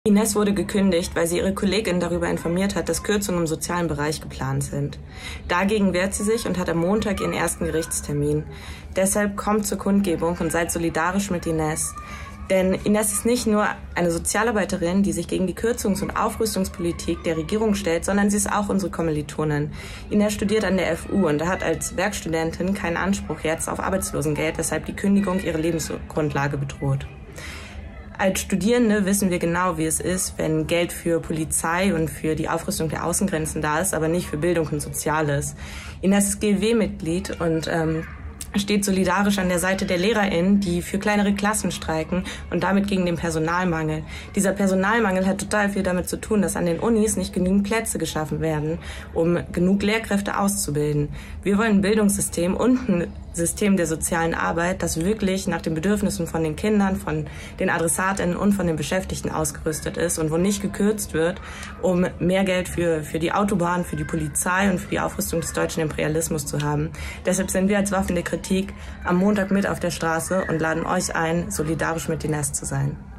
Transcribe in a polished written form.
Ines wurde gekündigt, weil sie ihre Kollegin darüber informiert hat, dass Kürzungen im sozialen Bereich geplant sind. Dagegen wehrt sie sich und hat am Montag ihren ersten Gerichtstermin. Deshalb kommt zur Kundgebung und seid solidarisch mit Ines. Denn Ines ist nicht nur eine Sozialarbeiterin, die sich gegen die Kürzungs- und Aufrüstungspolitik der Regierung stellt, sondern sie ist auch unsere Kommilitonin. Ines studiert an der FU und hat als Werkstudentin keinen Anspruch jetzt auf Arbeitslosengeld, weshalb die Kündigung ihre Lebensgrundlage bedroht. Als Studierende wissen wir genau, wie es ist, wenn Geld für Polizei und für die Aufrüstung der Außengrenzen da ist, aber nicht für Bildung und Soziales. Ines ist GLW-Mitglied und steht solidarisch an der Seite der LehrerInnen, die für kleinere Klassen streiken und damit gegen den Personalmangel. Dieser Personalmangel hat total viel damit zu tun, dass an den Unis nicht genügend Plätze geschaffen werden, um genug Lehrkräfte auszubilden. Wir wollen ein Bildungssystem und ein System der sozialen Arbeit, das wirklich nach den Bedürfnissen von den Kindern, von den AdressatInnen und von den Beschäftigten ausgerüstet ist und wo nicht gekürzt wird, um mehr Geld für die Autobahn, für die Polizei und für die Aufrüstung des deutschen Imperialismus zu haben. Deshalb sind wir als Waffen der Kritik am Montag mit auf der Straße und laden euch ein, solidarisch mit Ines zu sein.